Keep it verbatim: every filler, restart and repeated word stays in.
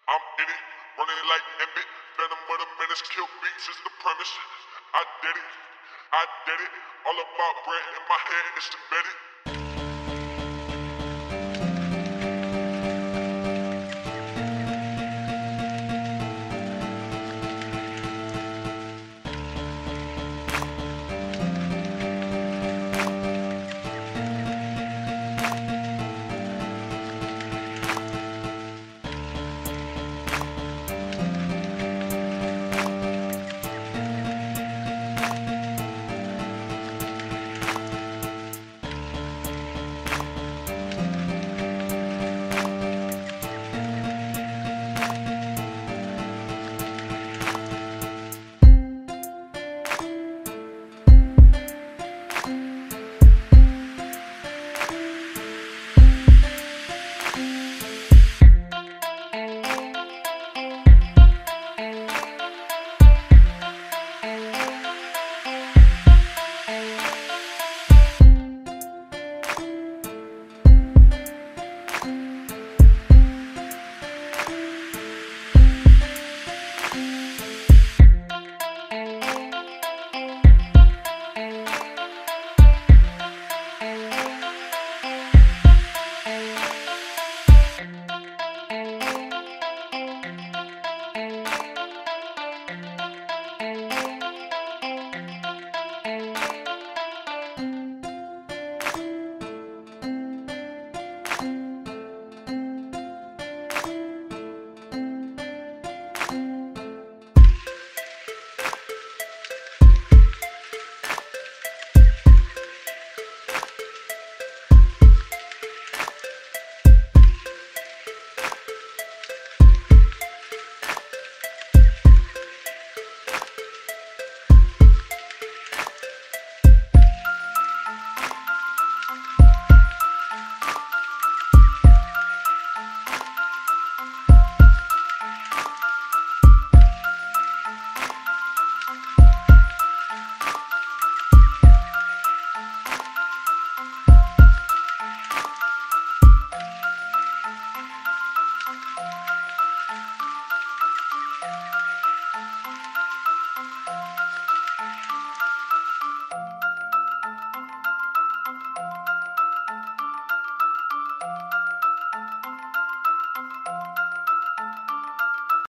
I'm in it, running like Emmett. Venom of the menace, kill beats is the premise. I did it, I did it. All about bread in my head, it's embedded.